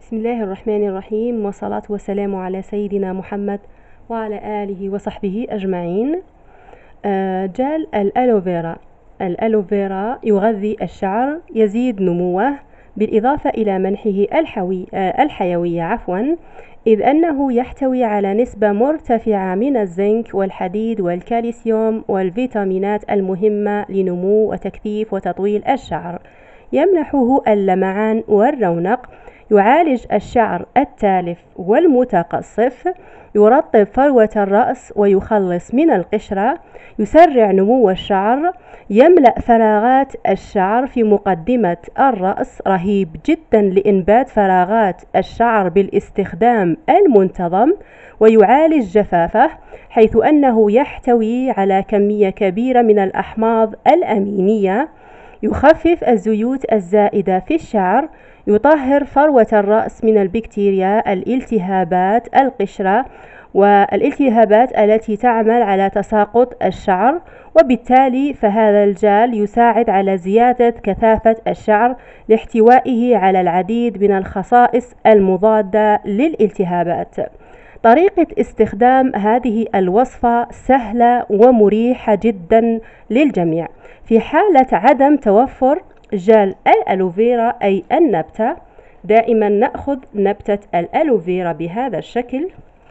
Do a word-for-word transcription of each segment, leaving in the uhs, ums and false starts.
بسم الله الرحمن الرحيم، والصلاة والسلام على سيدنا محمد وعلى آله وصحبه أجمعين. آه، جال الألوفيرا. الألوفيرا يغذي الشعر، يزيد نموه، بالإضافة إلى منحه الحوي آه، الحيوية عفوا إذ أنه يحتوي على نسبة مرتفعة من الزنك والحديد والكالسيوم والفيتامينات المهمة لنمو وتكثيف وتطويل الشعر. يمنحه اللمعان والرونق، يعالج الشعر التالف والمتقصف، يرطب فروة الرأس ويخلص من القشرة، يسرع نمو الشعر، يملأ فراغات الشعر في مقدمة الرأس، رهيب جدا لإنبات فراغات الشعر بالاستخدام المنتظم، ويعالج جفافه حيث أنه يحتوي على كمية كبيرة من الأحماض الأمينية، يخفف الزيوت الزائدة في الشعر، يطهر فروة الرأس من البكتيريا، الالتهابات القشرة والالتهابات التي تعمل على تساقط الشعر، وبالتالي فهذا الجال يساعد على زيادة كثافة الشعر لاحتوائه على العديد من الخصائص المضادة للالتهابات. طريقة استخدام هذه الوصفة سهلة ومريحة جدا للجميع. في حالة عدم توفر جال الألوفيرا أي النبتة، دائما نأخذ نبتة الألوفيرا بهذا الشكل،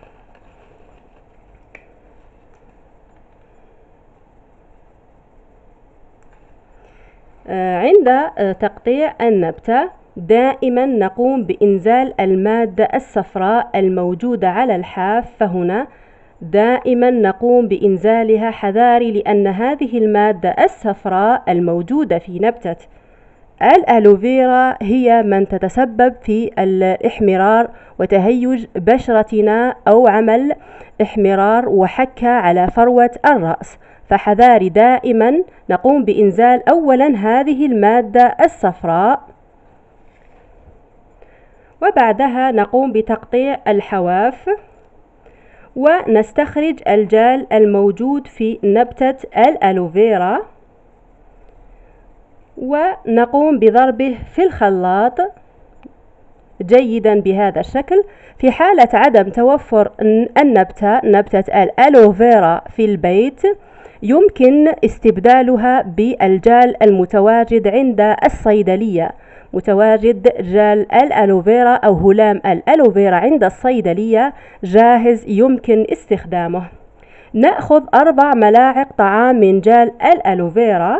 عند تقطيع النبتة دائما نقوم بإنزال المادة الصفراء الموجودة على الحاف، فهنا دائما نقوم بإنزالها حذاري، لأن هذه المادة الصفراء الموجودة في نبتة الألوفيرا هي من تتسبب في الاحمرار وتهيج بشرتنا أو عمل احمرار وحكة على فروة الرأس، فحذاري دائما نقوم بإنزال أولا هذه المادة الصفراء، وبعدها نقوم بتقطيع الحواف ونستخرج الجال الموجود في نبتة الألوفيرا ونقوم بضربه في الخلاط جيدا بهذا الشكل. في حالة عدم توفر النبتة نبتة الألوفيرا في البيت، يمكن استبدالها بالجال المتواجد عند الصيدلية. متواجد جال الألوفيرا أو هلام الألوفيرا عند الصيدلية جاهز يمكن استخدامه. نأخذ أربع ملاعق طعام من جال الألوفيرا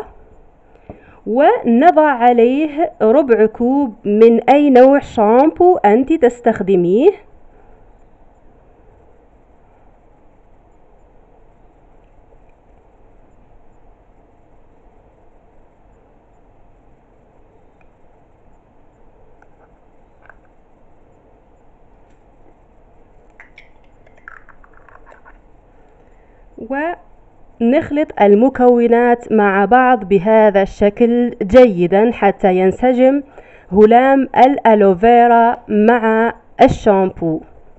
ونضع عليه ربع كوب من أي نوع شامبو أنت تستخدميه، ونخلط المكونات مع بعض بهذا الشكل جيدا حتى ينسجم هلام الألوفيرا مع الشامبو.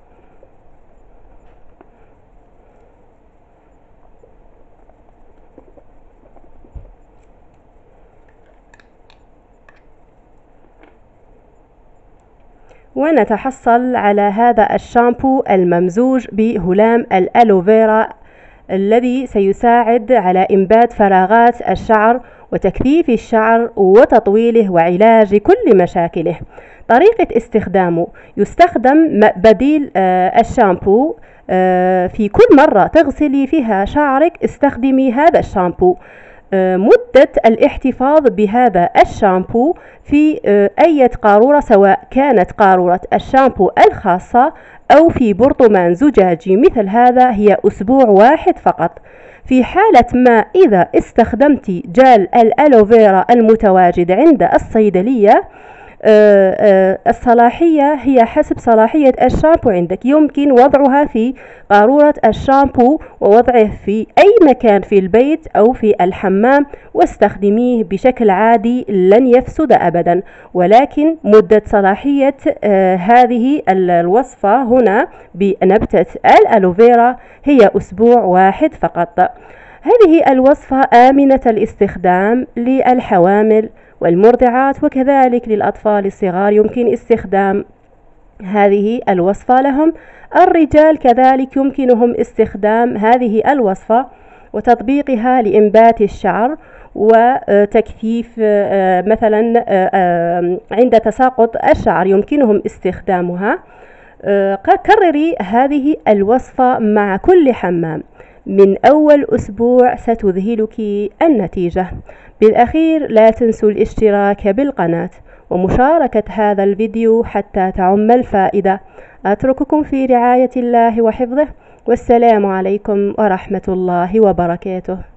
ونتحصل على هذا الشامبو الممزوج بهلام الألوفيرا الذي سيساعد على إنبات فراغات الشعر وتكثيف الشعر وتطويله وعلاج كل مشاكله. طريقة استخدامه: يستخدم بديل الشامبو في كل مرة تغسلي فيها شعرك استخدمي هذا الشامبو. مدة الاحتفاظ بهذا الشامبو في أي قارورة، سواء كانت قارورة الشامبو الخاصة أو في برطمان زجاجي مثل هذا، هي أسبوع واحد فقط. في حالة ما إذا استخدمت جال الألوفيرا المتواجد عند الصيدلية، الصلاحية هي حسب صلاحية الشامبو عندك، يمكن وضعها في قارورة الشامبو ووضعه في أي مكان في البيت أو في الحمام واستخدميه بشكل عادي لن يفسد أبدا، ولكن مدة صلاحية هذه الوصفة هنا بنبتة الألوفيرا هي أسبوع واحد فقط. هذه الوصفة آمنة الاستخدام للحوامل والمرضعات وكذلك للأطفال الصغار، يمكن استخدام هذه الوصفة لهم. الرجال كذلك يمكنهم استخدام هذه الوصفة وتطبيقها لإنبات الشعر وتكثيف مثلا عند تساقط الشعر، يمكنهم استخدامها. كرري هذه الوصفة مع كل حمام، من أول أسبوع ستذهلك النتيجة. بالأخير لا تنسوا الاشتراك بالقناة ومشاركة هذا الفيديو حتى تعم الفائدة. أترككم في رعاية الله وحفظه، والسلام عليكم ورحمة الله وبركاته.